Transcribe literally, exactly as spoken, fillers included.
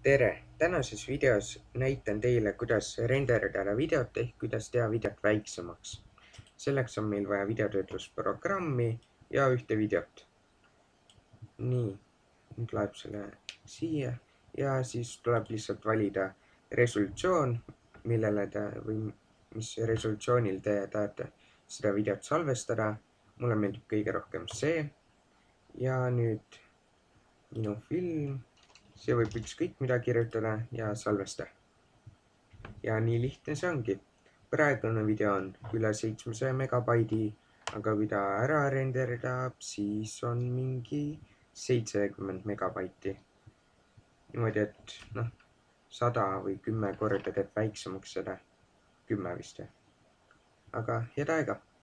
tere! Tänases videos näitan teile, kuidas renderdada videot ehk kuidas teha videot väiksemaks. Selleks on meil vaja videotöötlusprogrammi ja ühte videot. Nii, nüüd läheb selle siia ja siis tuleb lihtsalt valida resolutsioon, millele te või mis resolutsioonil te tahate seda videot salvestada. Mulle meeldib kõige rohkem see. Ja nüüd minu film. See võib ükskõik mida kirjutada ja salvesta. Ja nii lihtne see ongi. Praegune video on üle seitsmesaja megabaidi, aga kui ta ära renderdab, siis on mingi seitsekümmend megabaiti. Niimoodi, et noh, sada või kümme korda teeb väiksemaks seda. Kümme vist. Aga head aega!